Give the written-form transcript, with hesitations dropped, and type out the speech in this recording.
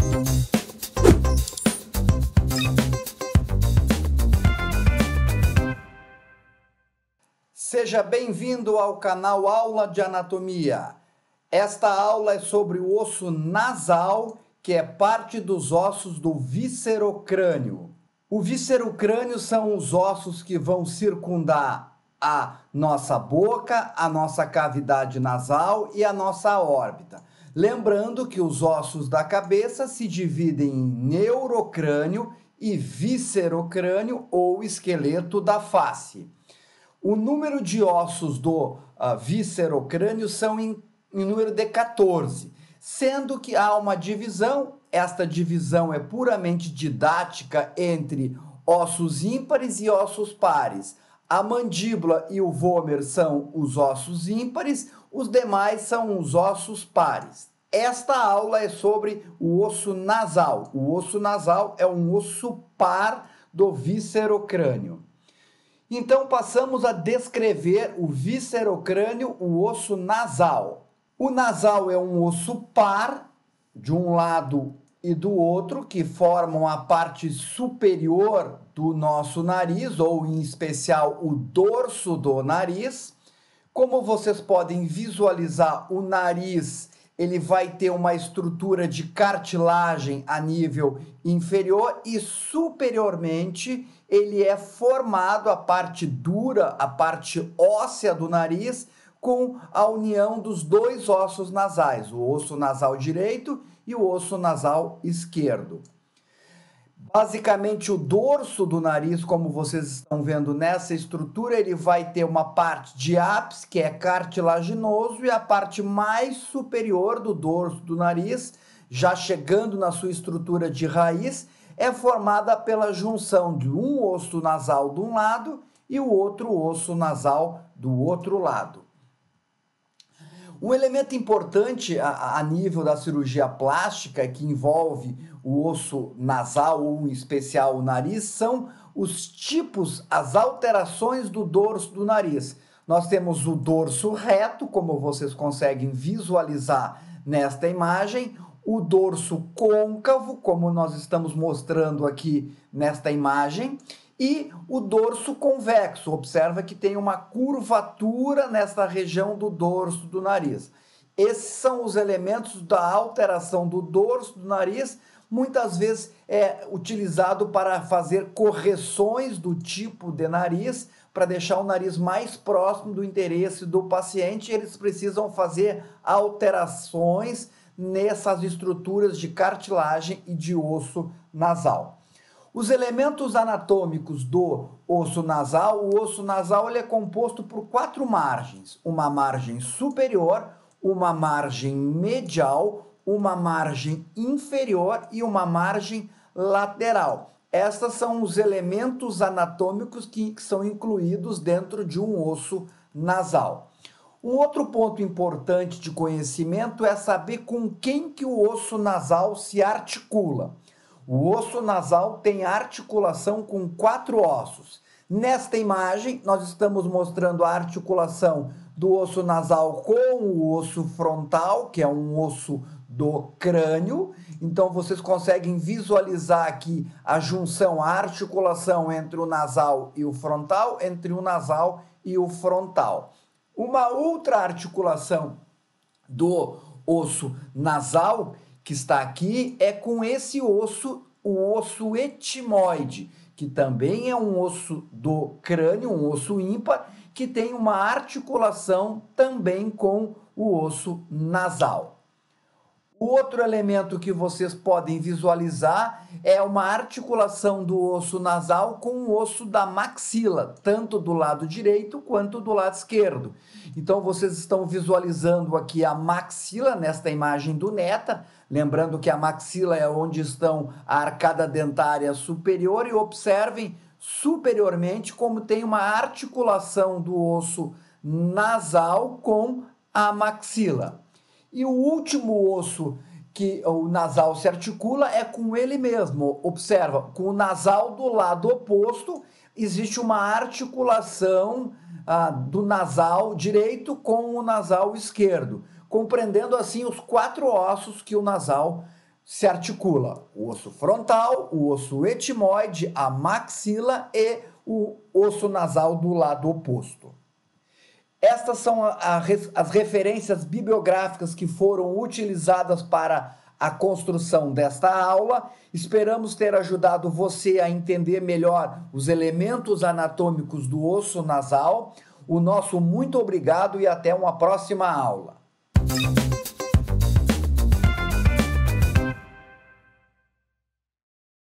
Seja bem-vindo ao canal Aula de Anatomia. Esta aula é sobre o osso nasal, que é parte dos ossos do viscerocrânio. O viscerocrânio são os ossos que vão circundar a nossa boca, a nossa cavidade nasal e a nossa órbita. Lembrando que os ossos da cabeça se dividem em neurocrânio e viscerocrânio ou esqueleto da face. O número de ossos do viscerocrânio são em número de 14, sendo que há uma divisão. Esta divisão é puramente didática entre ossos ímpares e ossos pares. A mandíbula e o vômer são os ossos ímpares, os demais são os ossos pares. Esta aula é sobre o osso nasal. O osso nasal é um osso par do viscerocrânio. Então, passamos a descrever o viscerocrânio, o osso nasal. O nasal é um osso par, de um lado e do outro, que formam a parte superior do nosso nariz, ou em especial o dorso do nariz. Como vocês podem visualizar, o nariz ele vai ter uma estrutura de cartilagem a nível inferior e superiormente ele é formado, a parte dura, a parte óssea do nariz, com a união dos dois ossos nasais, o osso nasal direito e o osso nasal esquerdo. Basicamente, o dorso do nariz, como vocês estão vendo nessa estrutura, ele vai ter uma parte de ápice, que é cartilaginoso, e a parte mais superior do dorso do nariz, já chegando na sua estrutura de raiz, é formada pela junção de um osso nasal de um lado e o outro osso nasal do outro lado. Um elemento importante a nível da cirurgia plástica que envolve o osso nasal ou em especial o nariz são os tipos, as alterações do dorso do nariz. Nós temos o dorso reto, como vocês conseguem visualizar nesta imagem, o dorso côncavo, como nós estamos mostrando aqui nesta imagem, e o dorso convexo. Observa que tem uma curvatura nesta região do dorso do nariz. Esses são os elementos da alteração do dorso do nariz. Muitas vezes é utilizado para fazer correções do tipo de nariz, para deixar o nariz mais próximo do interesse do paciente. Eles precisam fazer alterações nessas estruturas de cartilagem e de osso nasal. Os elementos anatômicos do osso nasal, o osso nasal ele é composto por 4 margens, uma margem superior, uma margem medial, uma margem inferior e uma margem lateral. Estes são os elementos anatômicos que são incluídos dentro de um osso nasal. Um outro ponto importante de conhecimento é saber com quem que o osso nasal se articula. O osso nasal tem articulação com 4 ossos. Nesta imagem, nós estamos mostrando a articulação do osso nasal com o osso frontal, que é um osso do crânio. Então, vocês conseguem visualizar aqui a junção, a articulação entre o nasal e o frontal, entre o nasal e o frontal. Uma outra articulação do osso nasal que está aqui é com esse osso, o osso etimoide, que também é um osso do crânio, um osso ímpar, que tem uma articulação também com o osso nasal. O outro elemento que vocês podem visualizar é uma articulação do osso nasal com o osso da maxila, tanto do lado direito quanto do lado esquerdo. Então, vocês estão visualizando aqui a maxila nesta imagem do Neta, lembrando que a maxila é onde estão a arcada dentária superior, e observem superiormente como tem uma articulação do osso nasal com a maxila. E o último osso que o nasal se articula é com ele mesmo. Observa, com o nasal do lado oposto, existe uma articulação do nasal direito com o nasal esquerdo, compreendendo assim os 4 ossos que o nasal se articula o osso frontal, o osso etimoide, a maxila e o osso nasal do lado oposto. Estas são as referências bibliográficas que foram utilizadas para a construção desta aula. Esperamos ter ajudado você a entender melhor os elementos anatômicos do osso nasal. O nosso muito obrigado e até uma próxima aula.